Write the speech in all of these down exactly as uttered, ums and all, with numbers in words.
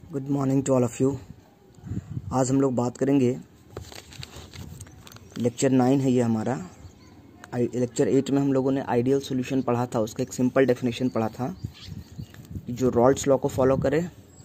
Good morning to all of you. आज हम लोग बात करेंगे, लेक्चर नाइन है ये हमारा। लेक्चर एट में हम लोगों ने आइडियल सॉल्यूशन पढ़ा था, उसका एक सिंपल डेफिनेशन पढ़ा था जो रॉल्ड्स लॉ को फॉलो करे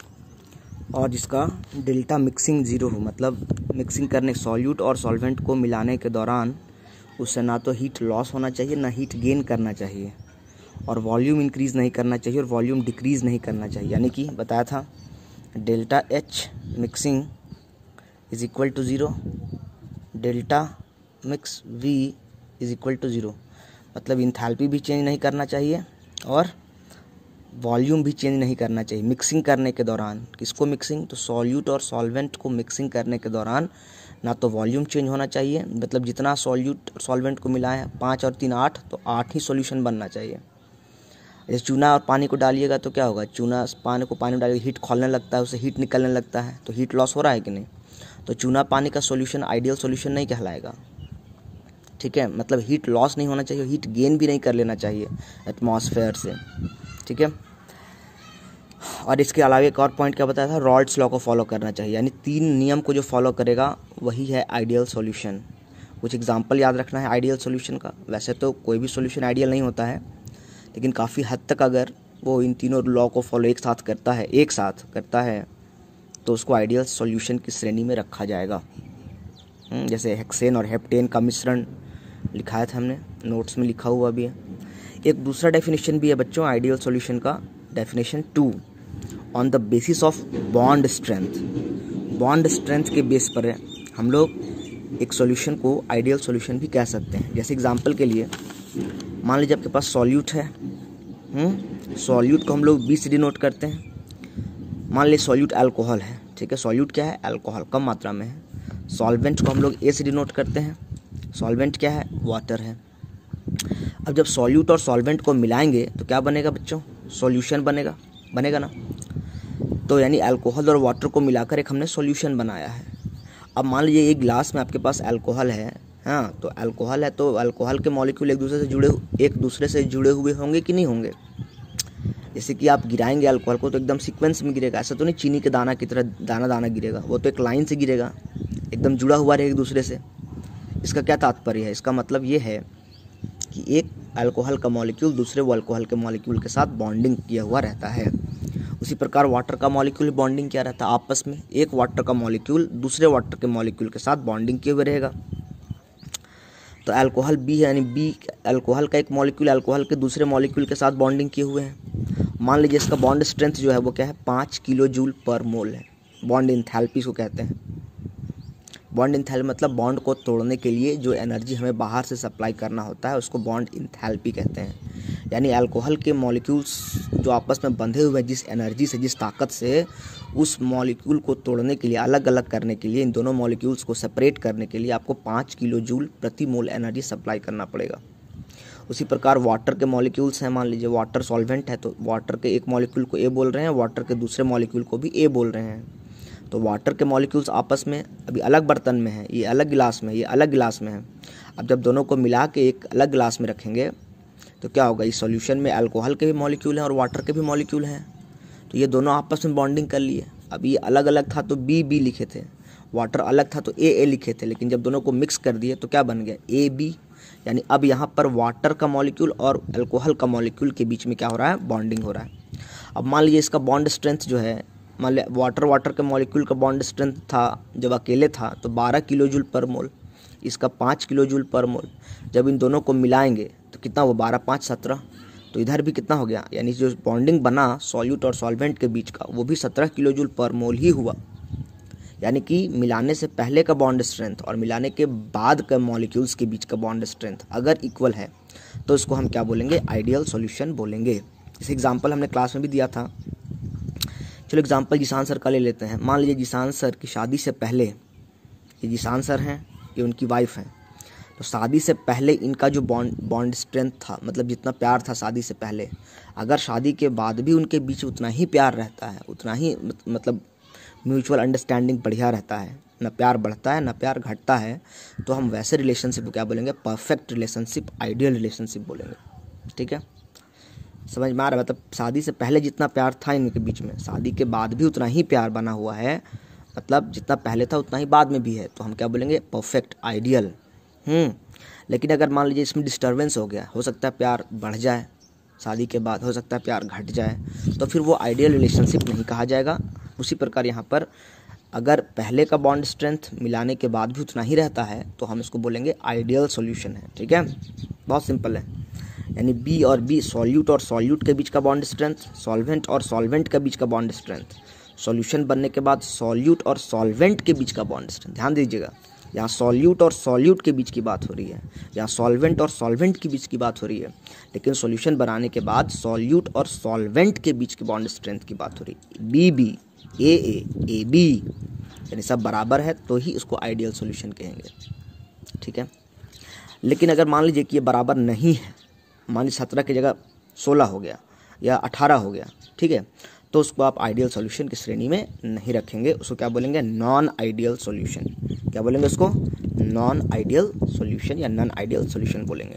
और जिसका डेल्टा मिक्सिंग ज़ीरो हो, मतलब मिक्सिंग करने सॉल्यूट और सॉल्वेंट को मिलाने के दौरान उससे ना तो हीट लॉस होना चाहिए ना हीट गेन करना चाहिए, और वॉल्यूम इंक्रीज़ नहीं करना चाहिए और वॉल्यूम डिक्रीज़ नहीं करना चाहिए। यानी कि बताया था delta H mixing is equal to zero, delta mix V is equal to zero, मतलब इंथैल्पी भी चेंज नहीं करना चाहिए और वॉल्यूम भी चेंज नहीं करना चाहिए मिक्सिंग करने के दौरान। किसको मिक्सिंग? तो सॉल्यूट और सॉल्वेंट को मिक्सिंग करने के दौरान ना तो वॉल्यूम चेंज होना चाहिए, मतलब जितना सॉल्यूट और सॉल्वेंट को मिलाए हैं पाँच और तीन आठ, तो आठ ही सॉल्यूशन बनना चाहिए। जैसे चूना और पानी को डालिएगा तो क्या होगा, चूना पानी को पानी में डालिएगा, हीट खोलने लगता है, उससे हीट निकलने लगता है, तो हीट लॉस हो रहा है कि नहीं? तो चूना पानी का सॉल्यूशन आइडियल सॉल्यूशन नहीं कहलाएगा, ठीक है। मतलब हीट लॉस नहीं होना चाहिए, हीट गेन भी नहीं कर लेना चाहिए एटमॉस्फेयर से, ठीक है। और इसके अलावा एक और पॉइंट क्या बताया था, रॉल्ड्स लॉ को फॉलो करना चाहिए, यानी तीन नियम को जो फॉलो करेगा वही है आइडियल सॉल्यूशन। कुछ एग्जांपल याद रखना है आइडियल सॉल्यूशन का। वैसे तो कोई भी सॉल्यूशन आइडियल नहीं होता है, लेकिन काफ़ी हद तक अगर वो इन तीनों लॉ को फॉलो एक साथ करता है एक साथ करता है तो उसको आइडियल सॉल्यूशन की श्रेणी में रखा जाएगा। जैसे हेक्सेन और हेप्टेन का मिश्रण लिखाया था हमने, नोट्स में लिखा हुआ भी है। एक दूसरा डेफिनेशन भी है बच्चों आइडियल सॉल्यूशन का, definition two, on the basis of bond strength. Bond strength के बेस पर हम लोग एक सॉल्यूशन को आइडियल सॉल्यूशन भी कह सकते हैं। जैसे एग्जांपल के लिए मान लीजिए आपके पास सॉल्यूट है, सॉल्यूट को हम लोग बी से डिनोट करते हैं। मान लीजिए सॉल्यूट अल्कोहल है, ठीक है। सॉल्यूट क्या है? अल्कोहल, कम मात्रा में है। सॉल्वेंट को हम लोग ए से डिनोट करते हैं। सॉल्वेंट क्या है? वाटर है। अब जब सॉल्यूट और सॉल्वेंट को मिलाएंगे तो क्या बनेगा बच्चों? सॉल्यूशन बनेगा, बनेगा ना। तो यानी अल्कोहल और वाटर को मिलाकर एक हमने सॉल्यूशन बनाया है। अब मान लीजिए एक गिलास में आपके पास अल्कोहल है, हाँ, तो अल्कोहल है तो अल्कोहल के मॉलिक्यूल एक दूसरे से जुड़े एक दूसरे से जुड़े हुए होंगे कि नहीं होंगे? जैसे कि आप गिराएंगे अल्कोहल को तो एकदम सीक्वेंस में गिरेगा, ऐसा तो नहीं चीनी के दाना की तरह दाना दाना गिरेगा, वो तो एक लाइन से गिरेगा, एकदम जुड़ा हुआ रहेगा एक दूसरे से। इसका क्या तात्पर्य है? इसका मतलब ये है कि एक अल्कोहल का मॉलिक्यूल दूसरे वो अल्कोहल के मॉलिक्यूल के साथ बॉन्डिंग किया हुआ रहता है। उसी प्रकार वाटर का मॉलिक्यूल बॉन्डिंग किया रहता है आपस में, एक वाटर का मॉलिक्यूल दूसरे वाटर के मॉलिक्यूल के साथ बॉन्डिंग किए हुए रहेगा। तो अल्कोहल बी है, यानी बी अल्कोहल का एक मॉलिक्यूल अल्कोहल के दूसरे मॉलिक्यूल के साथ बॉन्डिंग किए हुए हैं। मान लीजिए इसका बॉन्ड स्ट्रेंथ जो है वो क्या है? पाँच किलो जूल पर मोल है। बॉन्ड इंथैल्पी को कहते हैं। बॉन्ड इंथैल्पी मतलब बॉन्ड को तोड़ने के लिए जो एनर्जी हमें बाहर से सप्लाई करना होता है उसको बॉन्ड इंथैल्पी कहते हैं। यानी अल्कोहल के मॉलिक्यूल्स जो आपस में बंधे हुए हैं जिस एनर्जी से, जिस ताकत से, उस मॉलिक्यूल को तोड़ने के लिए, अलग अलग करने के लिए, इन दोनों मॉलिक्यूल्स को सेपरेट करने के लिए आपको पाँच किलो जूल प्रति मोल एनर्जी सप्लाई करना पड़ेगा। उसी प्रकार वाटर के मॉलिक्यूल्स हैं, मान लीजिए वाटर सॉल्वेंट है तो वाटर के एक मॉलिक्यूल को ए बोल रहे हैं, वाटर के दूसरे मॉलिक्यूल को भी ए बोल रहे हैं। तो वाटर के मॉलिक्यूल्स आपस में अभी अलग बर्तन में है, ये अलग गिलास में, ये अलग गिलास में है। अब जब दोनों को मिला के एक अलग गिलास में रखेंगे तो क्या होगा? इस सॉल्यूशन में अल्कोहल के भी मॉलिक्यूल हैं और वाटर के भी मॉलिक्यूल हैं, तो ये दोनों आपस में बॉन्डिंग कर लिए। अब ये अलग अलग था तो बी बी लिखे थे, वाटर अलग था तो ए ए लिखे थे, लेकिन जब दोनों को मिक्स कर दिए तो क्या बन गया? A B. यानी अब यहाँ पर वाटर का मॉलिक्यूल और अल्कोहल का मॉलिक्यूल के बीच में क्या हो रहा है? बॉन्डिंग हो रहा है। अब मान लीजिए इसका बॉन्ड स्ट्रेंथ जो है, मान लिया वाटर वाटर के मॉलिक्यूल का बॉन्ड स्ट्रेंथ था जब अकेले था तो बारह किलो जूल पर मोल, इसका पाँच किलो जूल पर मोल। जब इन दोनों को मिलाएंगे तो कितना? वो बारह पाँच सत्रह, तो इधर भी कितना हो गया? यानी जो बॉन्डिंग बना सॉल्यूट और सॉल्वेंट के बीच का वो भी सत्रह किलो जूल पर मोल ही हुआ। यानी कि मिलाने से पहले का बॉन्ड स्ट्रेंथ और मिलाने के बाद का मॉलिक्यूल्स के बीच का बॉन्ड स्ट्रेंथ अगर इक्वल है तो इसको हम क्या बोलेंगे? आइडियल सॉल्यूशन बोलेंगे। इस एग्जांपल हमने क्लास में भी दिया था। चलो एग्जांपल जिशान सर का ले लेते हैं। मान लीजिए जिशान सर की शादी से पहले, ये जिशान सर हैं, ये उनकी वाइफ हैं, तो शादी से पहले इनका जो बॉन्ड बॉन्ड स्ट्रेंथ था, मतलब जितना प्यार था शादी से पहले, अगर शादी के बाद भी उनके बीच उतना ही प्यार रहता है, उतना ही मतलब म्यूचुअल अंडरस्टैंडिंग बढ़िया रहता है, ना प्यार बढ़ता है ना प्यार घटता है, तो हम वैसे रिलेशनशिप को क्या बोलेंगे? परफेक्ट रिलेशनशिप, आइडियल रिलेशनशिप बोलेंगे, ठीक है। समझ में आ रहा है? मतलब शादी से पहले जितना प्यार था इनके बीच में, शादी के बाद भी उतना ही प्यार बना हुआ है, मतलब जितना पहले था उतना ही बाद में भी है, तो हम क्या बोलेंगे? Perfect, ideal. हम्म लेकिन अगर मान लीजिए इसमें डिस्टर्बेंस हो गया, हो सकता है प्यार बढ़ जाए शादी के बाद, हो सकता है प्यार घट जाए, तो फिर वो आइडियल रिलेशनशिप नहीं कहा जाएगा। उसी प्रकार यहाँ पर अगर पहले का बॉन्ड स्ट्रेंथ मिलाने के बाद भी उतना ही रहता है तो हम इसको बोलेंगे आइडियल सॉल्यूशन है। ठीक है, बहुत सिंपल है। यानी बी और बी, सॉल्यूट और सॉल्यूट के बीच का बॉन्ड स्ट्रेंथ, सॉल्वेंट और सॉल्वेंट के बीच का बॉन्ड स्ट्रेंथ, सॉल्यूशन बनने के बाद सॉल्यूट और सॉल्वेंट के बीच का बॉन्ड स्ट्रेंथ। ध्यान दीजिएगा, यहाँ सॉल्यूट और सॉल्यूट के बीच की बात हो रही है, यहाँ सॉल्वेंट और सॉल्वेंट के बीच की बात हो रही है, लेकिन सॉल्यूशन बनाने के बाद सॉल्यूट और सॉल्वेंट के बीच की बॉन्ड स्ट्रेंथ की बात हो रही है। B B, A A, A B, यानी सब बराबर है तो ही उसको आइडियल सॉल्यूशन कहेंगे। ठीक है, लेकिन अगर मान लीजिए कि ये बराबर नहीं है, मान लीजिए सत्रह की जगह सोलह हो गया या अठारह हो गया, ठीक है, तो उसको आप आइडियल सॉल्यूशन की श्रेणी में नहीं रखेंगे, उसको क्या बोलेंगे? Non ideal solution. क्या बोलेंगे उसको? नॉन आइडियल सॉल्यूशन या नॉन आइडियल सॉल्यूशन बोलेंगे।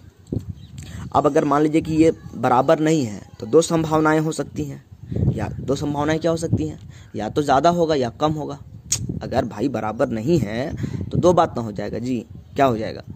अब अगर मान लीजिए कि ये बराबर नहीं है तो दो संभावनाएं हो सकती हैं, या दो संभावनाएं क्या हो सकती हैं? या तो ज़्यादा होगा या कम होगा। अगर भाई बराबर नहीं है तो दो बात ना हो जाएगा जी, क्या हो जाएगा?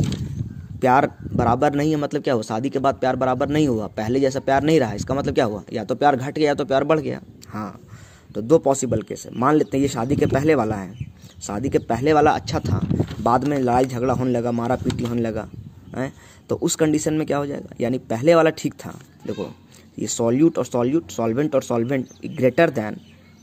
प्यार बराबर नहीं है मतलब क्या हुआ? शादी के बाद प्यार बराबर नहीं हुआ, पहले जैसा प्यार नहीं रहा, इसका मतलब क्या हुआ? या तो प्यार घट गया या तो प्यार बढ़ गया। हाँ, तो दो पॉसिबल केस है। मान लेते हैं ये शादी के पहले वाला है, शादी के पहले वाला अच्छा था, बाद में लड़ाई झगड़ा होने लगा, मारा पीटी होने लगा है, तो उस कंडीशन में क्या हो जाएगा? यानी पहले वाला ठीक था। देखो ये सॉल्यूट और सॉल्यूट, सॉल्वेंट और solvent greater than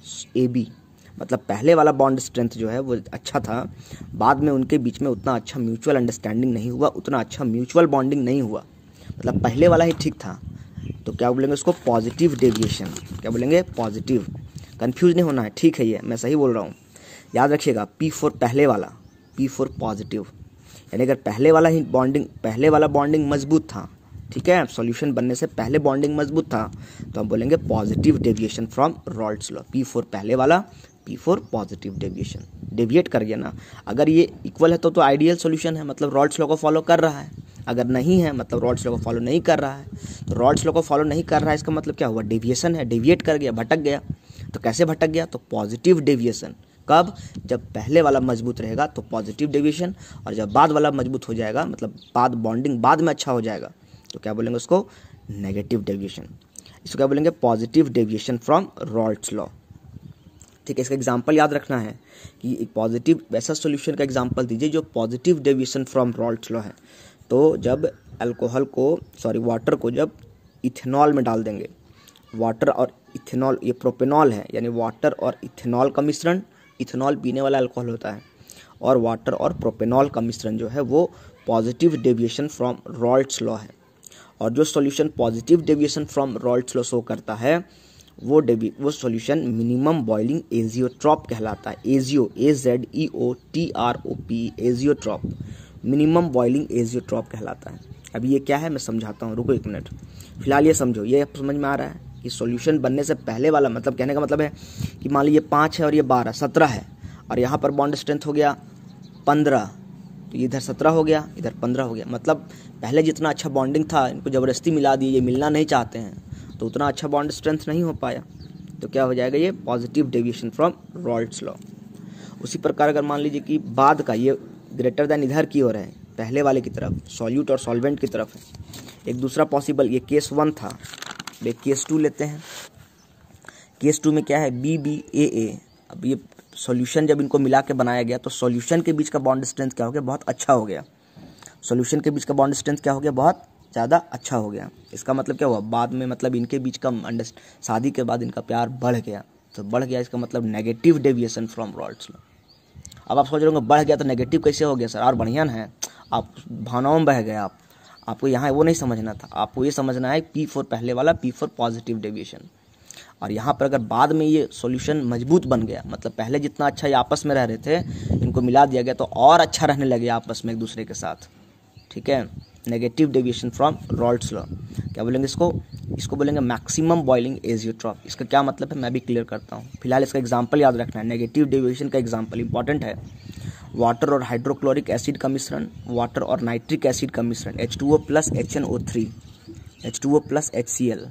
A B, मतलब पहले वाला बॉन्ड स्ट्रेंथ जो है वो अच्छा था, बाद में उनके बीच में उतना अच्छा म्यूचुअल अंडरस्टैंडिंग नहीं हुआ, उतना अच्छा म्यूचुअल बॉन्डिंग नहीं हुआ, मतलब पहले वाला ही ठीक था। तो क्या बोलेंगे उसको? Positive deviation. क्या बोलेंगे? पॉजिटिव। कंफ्यूज नहीं होना है, ठीक है, ये मैं सही बोल रहा हूँ। याद रखिएगा, पी फोर पहले वाला, पी फोर पॉजिटिव, यानी अगर पहले वाला ही बॉन्डिंग, पहले वाला बॉन्डिंग मजबूत था, ठीक है, सॉल्यूशन बनने से पहले बॉन्डिंग मजबूत था, तो हम बोलेंगे positive deviation from Raoult's law. P four पहले वाला, P four positive deviation, deviate कर गया ना। अगर ये इक्वल है तो तो आइडियल सॉल्यूशन है, मतलब रॉल्ड्स लॉ को फॉलो कर रहा है। अगर नहीं है मतलब रॉल्ड्स लॉ को फॉलो नहीं कर रहा है, तो रॉल्ड्स लॉ को फॉलो नहीं कर रहा है इसका मतलब क्या हुआ? डेविएशन है, डेविएट कर गया, भटक गया। तो कैसे भटक गया? तो पॉजिटिव डेविएशन। कब? जब पहले वाला मजबूत रहेगा तो पॉजिटिव डेविएशन, और जब बाद वाला मजबूत हो जाएगा, मतलब बाद बॉन्डिंग बाद में अच्छा हो जाएगा, तो क्या बोलेंगे उसको? Negative deviation. इसको क्या बोलेंगे? Positive deviation from Raoult's law. ठीक है, इसका एग्जांपल याद रखना है कि एक पॉजिटिव वैसा सॉल्यूशन का एग्जांपल दीजिए जो positive deviation from Raoult's law है। तो जब अल्कोहल को, सॉरी वाटर को जब इथेनॉल में डाल देंगे, वाटर और इथेनॉल, ये प्रोपेनॉल है, यानी वाटर और इथेनॉल का मिश्रण, इथेनॉल पीने वाला अल्कोहल होता है, और वाटर और प्रोपेनॉल का मिश्रण जो है वो positive deviation from Raoult's law है। और जो solution positive deviation from Raoult's law show करता है वो डेवी वो सॉल्यूशन मिनिमम बॉइलिंग एजियोट्रॉप कहलाता है। Azeo, A Z E O T R O P, azeotrope, minimum boiling azeotrope कहलाता है। अभी ये क्या है मैं समझाता हूँ, रुको एक मिनट। फिलहाल ये समझो, ये समझ में आ रहा है कि सॉल्यूशन बनने से पहले वाला, मतलब कहने का मतलब है कि मान लीजिए पाँच है और ये बारह, सत्रह है, और यहाँ पर बॉन्ड स्ट्रेंथ हो गया पंद्रह, तो इधर सत्रह हो गया, इधर पंद्रह हो गया, मतलब पहले जितना अच्छा बॉन्डिंग था इनको ज़बरदस्ती मिला दिए, ये मिलना नहीं चाहते हैं, तो उतना अच्छा बॉन्ड स्ट्रेंथ नहीं हो पाया, तो क्या हो जाएगा? ये positive deviation from Raoult's law. उसी प्रकार अगर मान लीजिए कि बाद का ये ग्रेटर दैन इधर की ओर है, पहले वाले की तरफ, सॉल्यूट और सॉल्वेंट की तरफ है। एक दूसरा पॉसिबल, ये केस वन था, एक केस टू लेते हैं। केस टू में क्या है? B B A A. अब ये सॉल्यूशन जब इनको मिला के बनाया गया तो सॉल्यूशन के बीच का बॉन्ड स्ट्रेंथ क्या हो गया? बहुत अच्छा हो गया। सॉल्यूशन के बीच का बॉन्ड स्ट्रेंथ क्या हो गया? बहुत ज़्यादा अच्छा हो गया। इसका मतलब क्या हुआ? बाद में मतलब इनके बीच का शादी के बाद इनका प्यार बढ़ गया, तो बढ़ गया इसका मतलब negative deviation from Raoult's law. अब आप सोच रहे होंगे बढ़ गया तो नेगेटिव कैसे हो गया सर, और बढ़िया है, आप भावनाओं में बह गए। आप आपको यहाँ वो नहीं समझना था, आपको ये समझना है पी फोर पहले वाला, पी फोर पॉजिटिव डेविएशन। और यहाँ पर अगर बाद में ये सॉल्यूशन मजबूत बन गया, मतलब पहले जितना अच्छा ये आपस में रह रहे थे, इनको मिला दिया गया तो और अच्छा रहने लगे आपस में एक दूसरे के साथ। ठीक है, negative deviation from Raoult's law. क्या बोलेंगे इसको? इसको बोलेंगे मैक्सिमम बॉइलिंग एजियोट्रॉप। इसका क्या मतलब है मैं भी क्लियर करता हूँ। फिलहाल इसका एग्जांपल याद रखना है, नेगेटिव डेविएशन का एग्जांपल इंपॉर्टेंट है। वाटर और हाइड्रोक्लोरिक एसिड का मिश्रण, वाटर और नाइट्रिक एसिड का मिश्रण, H two O plus H N O three, H two O plus H C L,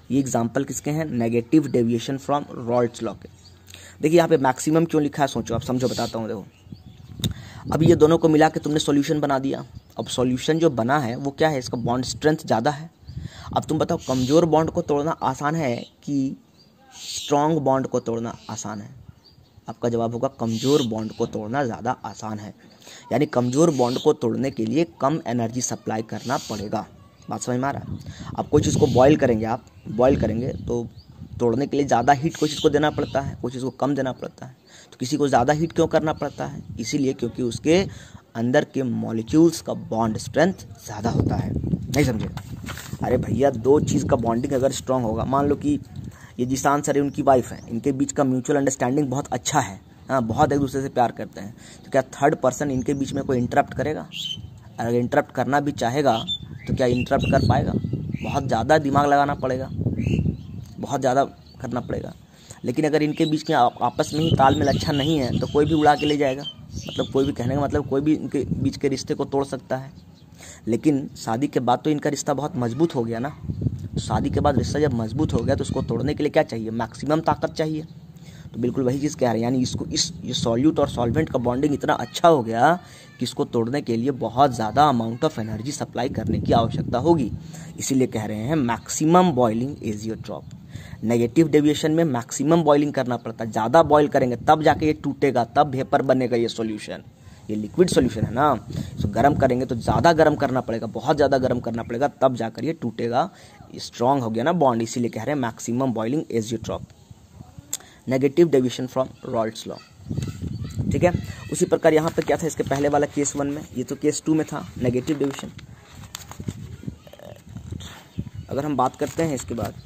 ये एग्जाम्पल किसके हैं, negative deviation from Raoult's law के। देखिए यहाँ पे मैक्सिमम क्यों लिखा है, सोचो आप, समझो, बताता हूँ। देखो अब ये दोनों को मिला के तुमने सॉल्यूशन बना दिया। अब सॉल्यूशन जो बना है वो क्या है, इसका बॉन्ड स्ट्रेंथ ज़्यादा है। अब तुम बताओ कमज़ोर बॉन्ड को तोड़ना आसान है कि स्ट्रॉन्ग बॉन्ड को तोड़ना आसान है? आपका जवाब होगा कमज़ोर बॉन्ड को तोड़ना ज़्यादा आसान है। यानी कमज़ोर बॉन्ड को तोड़ने के लिए कम एनर्जी सप्लाई करना पड़ेगा। बात समझ में आ रहा है? आप कोई चीज़ को बॉयल करेंगे, आप बॉयल करेंगे तो तोड़ने के लिए ज़्यादा हीट कोई चीज़ को देना पड़ता है, कोई चीज़ को कम देना पड़ता है। तो किसी को ज़्यादा हीट क्यों करना पड़ता है? इसीलिए क्योंकि उसके अंदर के मॉलिक्यूल्स का बॉन्ड स्ट्रेंथ ज़्यादा होता है। नहीं समझे? अरे भैया, दो चीज़ का बॉन्डिंग अगर स्ट्रांग होगा, मान लो कि ये जिसान सर है, उनकी वाइफ है, इनके बीच का म्यूचुअल अंडरस्टैंडिंग बहुत अच्छा है, हाँ, बहुत एक दूसरे से प्यार करते हैं, तो क्या थर्ड पर्सन इनके बीच में कोई इंटरप्ट करेगा? अगर इंटरप्ट करना भी चाहेगा तो क्या इंटरप्ट कर पाएगा? बहुत ज़्यादा दिमाग लगाना पड़ेगा, बहुत ज़्यादा करना पड़ेगा। लेकिन अगर इनके बीच में आपस में ही तालमेल अच्छा नहीं है तो कोई भी उड़ा के ले जाएगा। मतलब कोई भी, कहने का मतलब कोई भी इनके बीच के रिश्ते को तोड़ सकता है। लेकिन शादी के बाद तो इनका रिश्ता बहुत मजबूत हो गया ना। तो शादी के बाद रिश्ता जब मजबूत हो गया तो उसको तोड़ने के लिए क्या चाहिए? मैक्सिमम ताकत चाहिए। तो बिल्कुल वही चीज़ कह रहे हैं, यानी इसको इस ये सॉल्यूट और सॉल्वेंट का बॉन्डिंग इतना अच्छा हो गया कि इसको तोड़ने के लिए बहुत ज़्यादा अमाउंट ऑफ एनर्जी सप्लाई करने की आवश्यकता होगी। इसीलिए कह रहे हैं maximum boiling azeotrope. Negative deviation में मैक्सिमम बॉइलिंग करना पड़ता है, ज़्यादा बॉयल करेंगे तब जाके ये टूटेगा, तब वेपर बनेगा ये सॉल्यूशन। ये लिक्विड सॉल्यूशन है ना, इसको गर्म करेंगे तो ज़्यादा गर्म करना पड़ेगा, बहुत ज़्यादा गर्म करना पड़ेगा, तब जाकर ये टूटेगा, स्ट्रॉन्ग हो गया ना बॉन्ड। इसीलिए कह रहे हैं maximum boiling azeotrope. Negative deviation from Raoult's law, ठीक है। उसी प्रकार यहाँ पर क्या था इसके पहले वाला केस वन में, ये तो केस टू में था नेगेटिव डेविएशन। अगर हम बात करते हैं इसके बाद,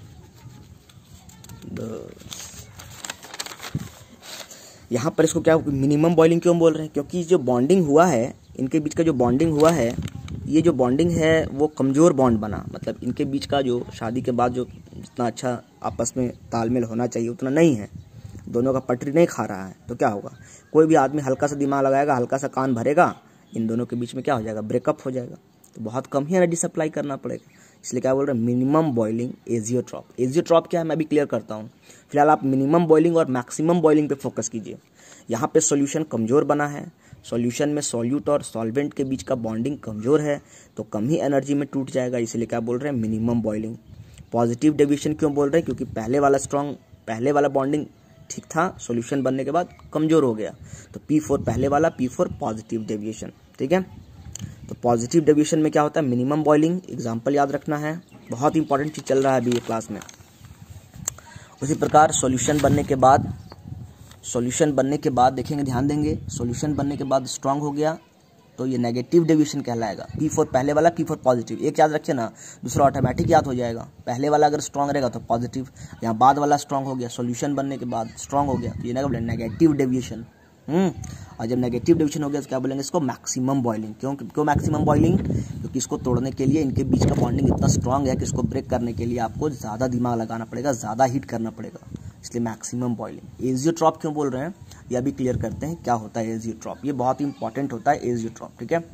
यहाँ पर इसको क्या मिनिमम बॉइलिंग क्यों बोल रहे हैं? क्योंकि जो बॉन्डिंग हुआ है, इनके बीच का जो बॉन्डिंग हुआ है, ये जो बॉन्डिंग है वो कमज़ोर बॉन्ड बना। मतलब इनके बीच का जो शादी के बाद जो जितना अच्छा आपस में तालमेल होना चाहिए उतना नहीं है, दोनों का पटरी नहीं खा रहा है। तो क्या होगा, कोई भी आदमी हल्का सा दिमाग लगाएगा, हल्का सा कान भरेगा, इन दोनों के बीच में क्या हो जाएगा, ब्रेकअप हो जाएगा। तो बहुत कम ही एनर्जी सप्लाई करना पड़ेगा। इसलिए क्या बोल रहे हैं, मिनिमम बॉइलिंग एजियोट्रॉप। एजियोट्रॉप क्या है मैं भी क्लियर करता हूँ। फिलहाल आप मिनिमम बॉइलिंग और मैक्सिमम बॉइलिंग पे फोकस कीजिए। यहाँ पे सॉल्यूशन कमज़ोर बना है, सॉल्यूशन में सॉल्यूट और सॉल्वेंट के बीच का बॉन्डिंग कमज़ोर है, तो कम ही एनर्जी में टूट जाएगा। इसलिए क्या बोल रहे हैं, मिनिमम बॉइलिंग। पॉजिटिव डेविएशन क्यों बोल रहे हैं? क्योंकि पहले वाला स्ट्रॉन्ग, पहले वाला बॉन्डिंग ठीक था, सॉल्यूशन बनने के बाद कमज़ोर हो गया, तो पी फोर पहले वाला, पी फोर पॉजिटिव डेविएशन, ठीक है। तो पॉजिटिव डेविएशन में क्या होता है, मिनिमम बॉइलिंग। एग्जाम्पल याद रखना है, बहुत इंपॉर्टेंट चीज़ चल रहा है अभी ये क्लास में। उसी प्रकार सॉल्यूशन बनने के बाद, सॉल्यूशन बनने के बाद देखेंगे, ध्यान देंगे, सॉल्यूशन बनने के बाद स्ट्रांग हो गया तो ये नेगेटिव डेविएशन कहलाएगा। पी फोर पहले वाला, पी फोर पॉजिटिव। एक याद रखिए ना, दूसरा ऑटोमेटिक याद हो जाएगा। पहले वाला अगर स्ट्रांग रहेगा तो पॉजिटिव, यहाँ बाद वाला स्ट्रांग हो गया, सॉल्यूशन बनने के बाद स्ट्रांग हो गया, तो ये नेगेटिव डेविएशन। हम्म और जब नेगेटिव डेविएशन हो गया तो क्या बोलेंगे इसको, मैक्सिमम बॉइलिंग। क्यों क्यों मैक्सिमम बॉइलिंग? क्योंकि इसको तोड़ने के लिए इनके बीच का बॉन्डिंग इतना स्ट्रांग है कि इसको ब्रेक करने के लिए आपको ज़्यादा दिमाग लगाना पड़ेगा, ज़्यादा हीट करना पड़ेगा, इसलिए मैक्सिमम बॉइलिंग। एजियोट्रॉप क्यों बोल रहे हैं यह भी क्लियर करते हैं, क्या होता है एजियोट्रॉप। ये बहुत इंपॉर्टेंट होता है एजियोट्रॉप, ठीक है।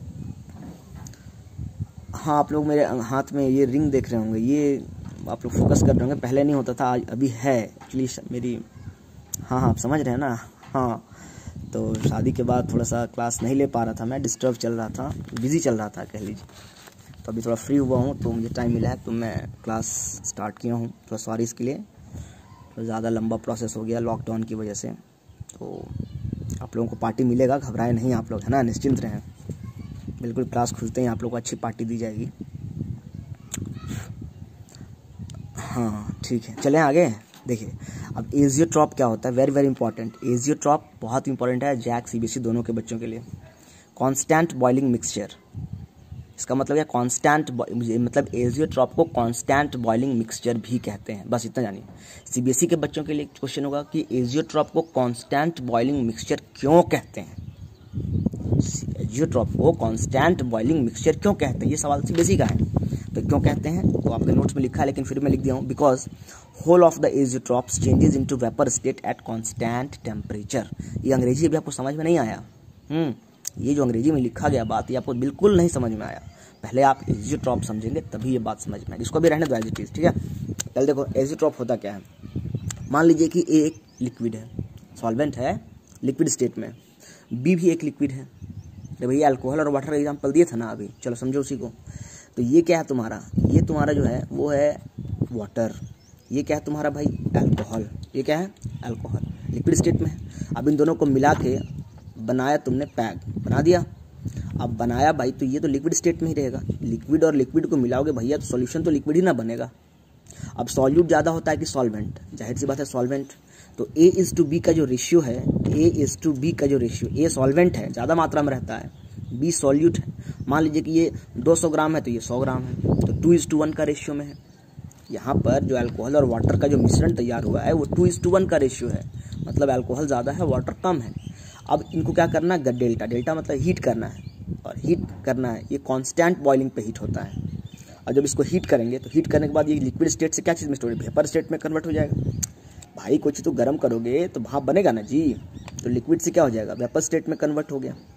हाँ, आप लोग मेरे हाथ में ये रिंग देख रहे होंगे, ये आप लोग फोकस कर रहे होंगे, पहले नहीं होता था, आज अभी है एक्चुअली मेरी। हाँ हाँ, आप समझ रहे हैं ना। हाँ, तो शादी के बाद थोड़ा सा क्लास नहीं ले पा रहा था मैं, डिस्टर्ब चल रहा था, बिजी चल रहा था कह लीजिए। तो अभी थोड़ा फ्री हुआ हूँ तो मुझे टाइम मिला है तो मैं क्लास स्टार्ट किया हूँ। थोड़ा सॉरी इसके लिए, तो ज़्यादा लंबा प्रोसेस हो गया लॉकडाउन की वजह से। तो आप लोगों को पार्टी मिलेगा, घबराए नहीं आप लोग, है ना, निश्चिंत रहें। बिल्कुल क्लास खुलते ही आप लोग को अच्छी पार्टी दी जाएगी। हाँ ठीक है, चलें आगे। देखिए अब एजियोट्रॉप क्या होता है, वेरी वेरी इंपॉर्टेंट। एजियोट्रॉप बहुत इंपॉर्टेंट है जैक सीबीएसई दोनों के बच्चों के लिए। कांस्टेंट बॉइलिंग मिक्सचर, इसका मतलब है कांस्टेंट, मतलब एजियोट्रॉप को कांस्टेंट बॉइलिंग मिक्सचर भी कहते हैं, बस इतना जानिए। सीबीएसई के बच्चों के लिए क्वेश्चन होगा कि एजियोट्रॉप को कांस्टेंट बॉइलिंग मिक्सचर क्यों कहते हैं। एजियोट्रॉप को कांस्टेंट बॉइलिंग मिक्सचर क्यों कहते हैं, ये सवाल सीबीएसई का है। तो क्यों कहते हैं तो आपके नोट्स में लिखा है, लेकिन फिर मैं लिख दिया हूँ। Because whole of the azeotropes changes into vapour state at constant temperature. ये अंग्रेजी अभी आपको समझ में नहीं आया। हम्म ये जो अंग्रेजी में लिखा गया बात, ये आपको बिल्कुल नहीं समझ में आया। पहले आप एजियोट्रॉप समझेंगे तभी ये बात समझ में आएगी। इसको भी रहने दो एज इट इज, ठीक है। पहले देखो एजियोट्रॉप होता क्या है। मान लीजिए कि ए एक लिक्विड है, सॉल्वेंट है लिक्विड स्टेट में, बी भी एक लिक्विड है। तो भैया अल्कोहल और वाटर का एग्जाम्पल दिए था ना अभी, चलो समझो उसी को। तो ये क्या है तुम्हारा, ये तुम्हारा जो है वो है वाटर, ये क्या है तुम्हारा भाई अल्कोहल, ये क्या है अल्कोहल, लिक्विड स्टेट में है। अब इन दोनों को मिला के बनाया तुमने, पैक बना दिया। अब बनाया भाई तो ये तो लिक्विड स्टेट में ही रहेगा, लिक्विड और लिक्विड को मिलाओगे भैया तो सॉल्यूशन तो लिक्विड ही ना बनेगा। अब सॉल्यूट ज़्यादा होता है कि सॉल्वेंट, जाहिर सी बात है सॉल्वेंट। तो ए इज टू बी का जो रेशियो है, ए इज टू बी का जो रेशियो, ए सॉल्वेंट है ज़्यादा मात्रा में रहता है, बी सॉल्यूट है। मान लीजिए कि ये दो सौ ग्राम है तो ये सौ ग्राम है, तो टू इज टू वन का रेशियो में है। यहाँ पर जो अल्कोहल और वाटर का जो मिश्रण तैयार हुआ है वो टू इज टू वन का रेशियो है, मतलब अल्कोहल ज़्यादा है वाटर कम है। अब इनको क्या करना है, डेल्टा, डेल्टा मतलब हीट करना है, और हीट करना है ये कांस्टेंट बॉइलिंग पे हीट होता है। और जब इसको हीट करेंगे तो हीट करने के बाद ये लिक्विड स्टेट से क्या चीज़ में स्टोर, वेपर स्टेट में कन्वर्ट हो जाएगा। भाई कुछ तो गर्म करोगे तो भाप बनेगा ना जी, तो लिक्विड से क्या हो जाएगा, वेपर स्टेट में कन्वर्ट हो गया।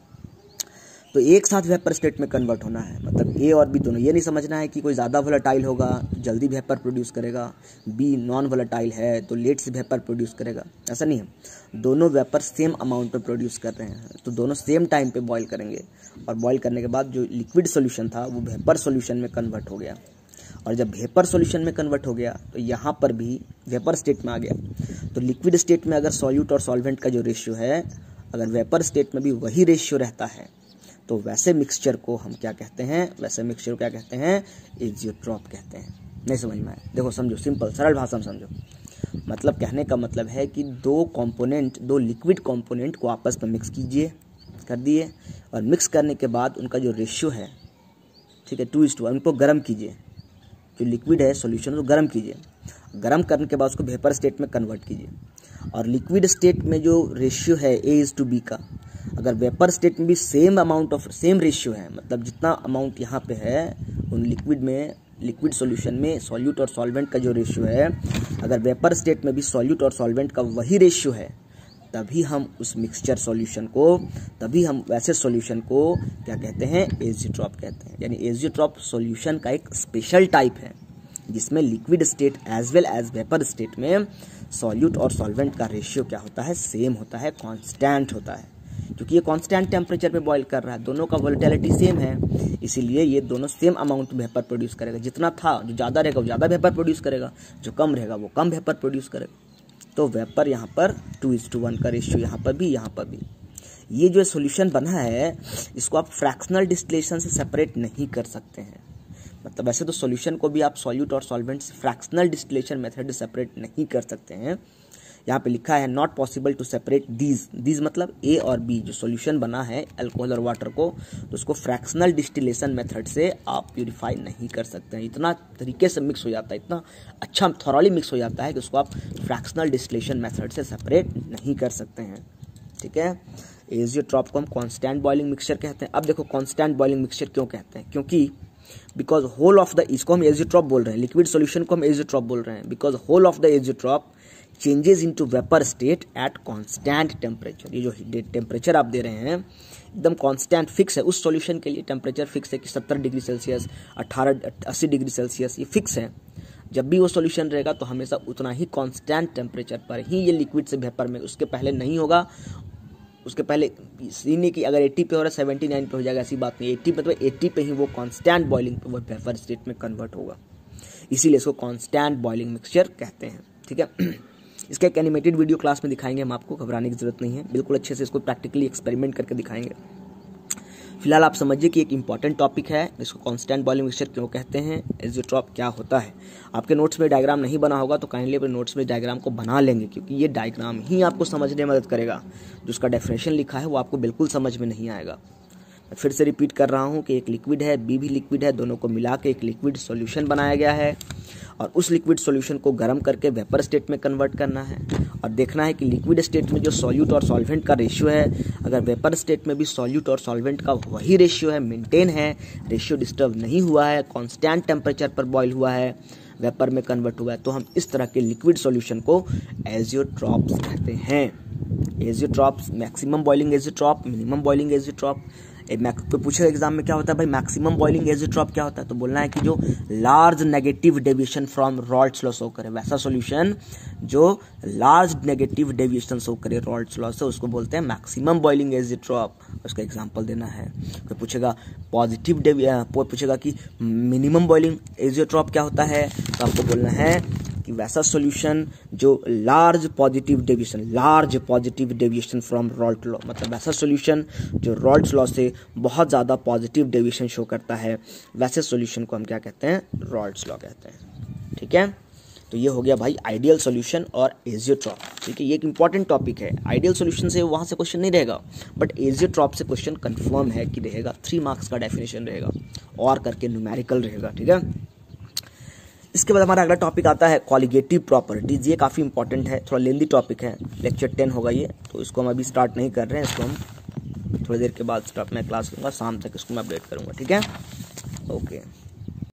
तो एक साथ वेपर स्टेट में कन्वर्ट होना है, मतलब ए और बी दोनों। ये नहीं समझना है कि कोई ज़्यादा वोलेटाइल होगा जल्दी वेपर प्रोड्यूस करेगा, बी नॉन वोलेटाइल है तो लेट से वेपर प्रोड्यूस करेगा, ऐसा नहीं है। दोनों वेपर सेम अमाउंट में प्रोड्यूस कर रहे हैं तो दोनों सेम टाइम पे बॉईल करेंगे, और बॉईल करने के बाद जो लिक्विड सोल्यूशन था वो वेपर सोल्यूशन में कन्वर्ट हो गया। और जब वेपर सोल्यूशन में कन्वर्ट हो गया तो यहाँ पर भी वेपर स्टेट में आ गया। तो लिक्विड स्टेट में अगर सॉल्यूट और सॉल्वेंट का जो रेशियो है, अगर वेपर स्टेट में भी वही रेशियो रहता है तो वैसे मिक्सचर को हम क्या कहते हैं, वैसे मिक्सचर को क्या कहते हैं, एजियोट्रॉप कहते हैं। नहीं समझ में आया, देखो समझो, सिंपल सरल भाषा में समझो। मतलब कहने का मतलब है कि दो कंपोनेंट, दो लिक्विड कंपोनेंट को आपस में मिक्स कीजिए, कर दिए, और मिक्स करने के बाद उनका जो रेशियो है, ठीक है, टू इज टू, उनको गर्म कीजिए। जो लिक्विड है सॉल्यूशन को गर्म कीजिए, गर्म करने के बाद उसको वेपर स्टेट में कन्वर्ट कीजिए। और लिक्विड स्टेट में जो रेशियो है ए इज टू बी का, अगर वेपर स्टेट में भी same amount of same ratio है, मतलब जितना अमाउंट यहाँ पे है उन लिक्विड में, लिक्विड सॉल्यूशन में सॉल्यूट और सॉल्वेंट का जो रेशियो है, अगर वेपर स्टेट में भी सॉल्यूट और सॉल्वेंट का वही रेशियो है, तभी हम उस मिक्सचर सॉल्यूशन को, तभी हम वैसे सॉल्यूशन को क्या कहते हैं, एजियोट्रॉप कहते हैं। यानी एजियोट्रॉप सॉल्यूशन का एक स्पेशल टाइप है जिसमें liquid state as well as vapour state में सॉल्यूट और सॉल्वेंट का रेशियो क्या होता है, सेम होता है, कांस्टेंट होता है। क्योंकि ये कांस्टेंट टेम्परेचर पे बॉईल कर रहा है, दोनों का वोलेटिलिटी सेम है, इसीलिए ये दोनों सेम अमाउंट वेपर प्रोड्यूस करेगा। जितना था, जो ज़्यादा रहेगा वो ज़्यादा वेपर प्रोड्यूस करेगा, जो कम रहेगा वो कम वेपर प्रोड्यूस करेगा। तो वेपर यहाँ पर टू इज टू वन का रेशियो, यहाँ पर भी, यहाँ पर भी। ये जो सॉल्यूशन बना है इसको आप फ्रैक्शनल डिस्टिलेशन से सेपरेट नहीं कर सकते हैं। मतलब वैसे तो सॉल्यूशन को भी आप सॉल्यूट और सॉल्वेंट से फ्रैक्शनल डिस्टिलेशन मेथड से सेपरेट नहीं कर सकते हैं। यहाँ पे लिखा है not possible to separate these, these मतलब ए और बी, जो सॉल्यूशन बना है अल्कोहल और वाटर को, तो उसको फ्रैक्शनल डिस्टिलेशन मेथड से आप प्यूरिफाई नहीं कर सकते हैं। इतना तरीके से मिक्स हो जाता है, इतना अच्छा थॉरली मिक्स हो जाता है कि उसको आप फ्रैक्शनल डिस्टिलेशन मेथड से सेपरेट नहीं कर सकते हैं। ठीक है, एजियोट्रॉप को हम कांस्टेंट बॉइलिंग मिक्सचर कहते हैं। अब देखो कांस्टेंट बॉइलिंग मिक्सचर क्यों कहते हैं, क्योंकि बिकॉज होल ऑफ द, इसको हम एजियोट्रॉप बोल रहे हैं, लिक्विड सॉल्यूशन को हम एजियोट्रॉप बोल रहे हैं, because whole of the azeotrope changes into vapour state at constant temperature. ये जो टेम्परेचर आप दे रहे हैं एकदम कांस्टेंट फिक्स है, उस सॉल्यूशन के लिए टेम्परेचर फिक्स है कि सत्तर डिग्री सेल्सियस, अठारह अस्सी डिग्री सेल्सियस, ये फिक्स है। जब भी वो सॉल्यूशन रहेगा तो हमेशा उतना ही कांस्टेंट टेम्परेचर पर ही ये लिक्विड से वेपर में, उसके पहले नहीं होगा। उसके पहले नहीं कि अगर अस्सी पे हो रहा है सेवेंटी नाइन पे हो जाएगा, ऐसी बात नहीं। अस्सी पे तो अस्सी पे ही वो कांस्टेंट बॉइलिंग पे वो वेपर स्टेट में कन्वर्ट होगा, इसीलिए इसको कांस्टेंट बॉइलिंग मिक्सचर कहते हैं। ठीक है, इसका एक एनिमेटेड वीडियो क्लास में दिखाएंगे हम, आपको घबराने की जरूरत नहीं है, बिल्कुल अच्छे से इसको प्रैक्टिकली एक्सपेरिमेंट करके दिखाएंगे। फिलहाल आप समझिए कि एक इंपॉर्टेंट टॉपिक है, इसको कांस्टेंट बॉइलिंग मिक्सचर क्यों कहते हैं, एजियोट्रॉप क्या होता है। आपके नोट्स में डायग्राम नहीं बना होगा तो काइंडली अपने नोट्स में डायग्राम को बना लेंगे, क्योंकि ये डायग्राम ही आपको समझने में मदद करेगा। जो उसका डेफिनेशन लिखा है वो आपको बिल्कुल समझ में नहीं आएगा। मैं फिर से रिपीट कर रहा हूँ कि एक लिक्विड है, बी भी लिक्विड है, दोनों को मिला के एक लिक्विड सॉल्यूशन बनाया गया है, और उस लिक्विड सॉल्यूशन को गर्म करके वेपर स्टेट में कन्वर्ट करना है, और देखना है कि लिक्विड स्टेट में जो सॉल्यूट और सॉल्वेंट का रेशियो है, अगर वेपर स्टेट में भी सॉल्यूट और सॉल्वेंट का वही रेशियो है, मेंटेन है, रेशियो डिस्टर्ब नहीं हुआ है, कांस्टेंट टेम्परेचर पर बॉयल हुआ है, वेपर में कन्वर्ट हुआ है, तो हम इस तरह के लिक्विड सॉल्यूशन को एजियोट्रॉप्स कहते हैं। Azeotropes, maximum boiling azeotrope, minimum boiling azeotrope, तो पूछेगा एग्जाम में क्या होता है भाई मैक्सिमम बॉइलिंग एजियोट्रॉप क्या होता है, तो बोलना है कि जो large negative deviation from Raoult's law show करे, वैसा सॉल्यूशन जो लार्ज नेगेटिव डेविएशन शो करे रॉल्ट्स लॉ से, उसको बोलते हैं मैक्सिमम बॉइलिंग एजियोट्रॉप। उसका एग्जांपल देना है। फिर पूछेगा पॉजिटिव पूछेगा कि मिनिमम बॉइलिंग एजियोट्रॉप क्या होता है, तो आपको बोलना है कि वैसा सॉल्यूशन जो large positive deviation large positive deviation from Raoult law, मतलब वैसा सॉल्यूशन जो रॉल्ट्स लॉ से बहुत ज़्यादा पॉजिटिव डेविएशन शो करता है, वैसे सॉल्यूशन को हम क्या कहते हैं, रॉल्ट्स लॉ कहते हैं। ठीक है, तो ये हो गया भाई आइडियल सॉल्यूशन और एजियोट्रॉप। ठीक है, ये एक इंपॉर्टेंट टॉपिक है। आइडियल सॉल्यूशन से वहाँ से क्वेश्चन नहीं रहेगा, बट एजियोट्रॉप से क्वेश्चन कंफर्म है कि रहेगा, थ्री मार्क्स का डेफिनेशन रहेगा और करके न्यूमेरिकल रहेगा। ठीक है, इसके बाद हमारा अगला टॉपिक आता है कॉलिगेटिव प्रॉपर्टीज। ये काफ़ी इंपॉर्टेंट है, थोड़ा लेंदी टॉपिक है, लेक्चर टेन होगा ये, तो इसको हम अभी स्टार्ट नहीं कर रहे हैं, इसको हम थोड़ी देर के बाद स्टार्ट मैं क्लास लूँगा, शाम तक इसको मैं अपडेट करूँगा। ठीक है, ओके।